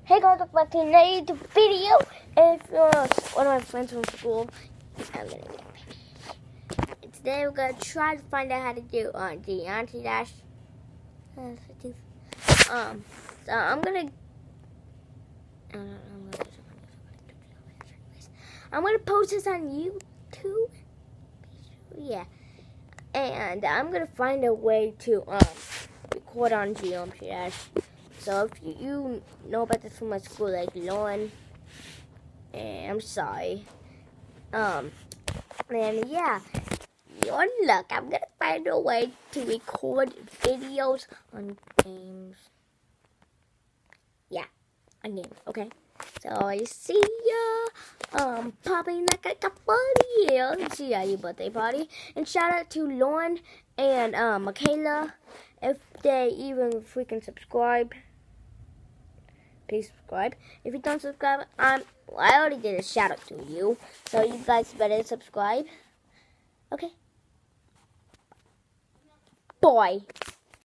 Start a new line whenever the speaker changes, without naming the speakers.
Hey guys, welcome back to another video. And if you're one of my friends from school, I'm gonna get it. Today we're gonna try to find out how to do the anti-dash. So I'm gonna post this on YouTube. Yeah, and I'm gonna find a way to record on Geometry Dash. So if you know about this from my school, like Lauren, and I'm sorry. And yeah, your luck. I'm gonna find a way to record videos on games. Yeah, on games. Okay. So I see ya. Probably like a couple of years. See ya, your birthday party. And shout out to Lauren and Michaela, if they even freaking subscribe. Please subscribe. If you don't subscribe, I already did a shout out to you, so you guys better subscribe. Okay. Bye.